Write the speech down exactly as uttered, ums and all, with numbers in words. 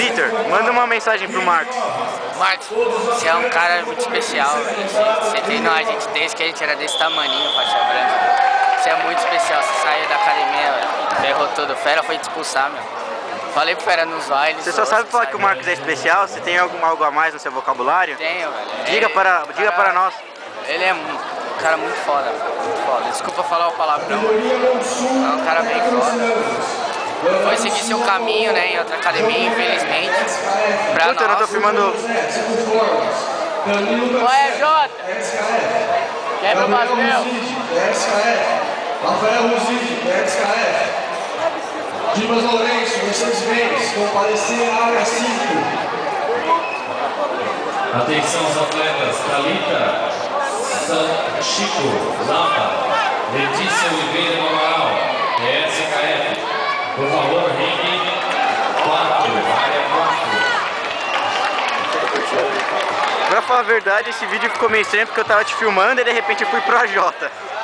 Vitor, manda uma mensagem pro Marcos. Marcos, você é um cara muito especial, velho. Você, você treinou a gente desde que a gente era desse tamaninho, faixa branca. Você é muito especial, você saiu da academia, velho. Ferrou tudo. O Fera foi te expulsar, meu. Falei pro Fera nos bailes. Você só sabe falar que o Marcos é especial? Você tem algum, algo a mais no seu vocabulário? Tenho, velho. Diga, ele, para, diga cara, para nós. Ele é um cara muito foda, muito foda. Desculpa falar o palavrão. É um cara bem foda. Foi seguir seu caminho, né, em outra academia, infelizmente. Pra Puta, eu não tô filmando. Ué, Jota! Quebra o pastel! Rafael Ruzzi, da X K F. Dimas Lourenço, Mercedes-Benz, comparecer à área cinco. Atenção aos atletas, Thalita, San Chico, Lapa, Letícia Oliveira do Amaral, S K F, por valor, ringue quatro, área quatro. Pra falar a verdade, esse vídeo ficou meio estranho porque eu tava te filmando e de repente eu fui pro A J.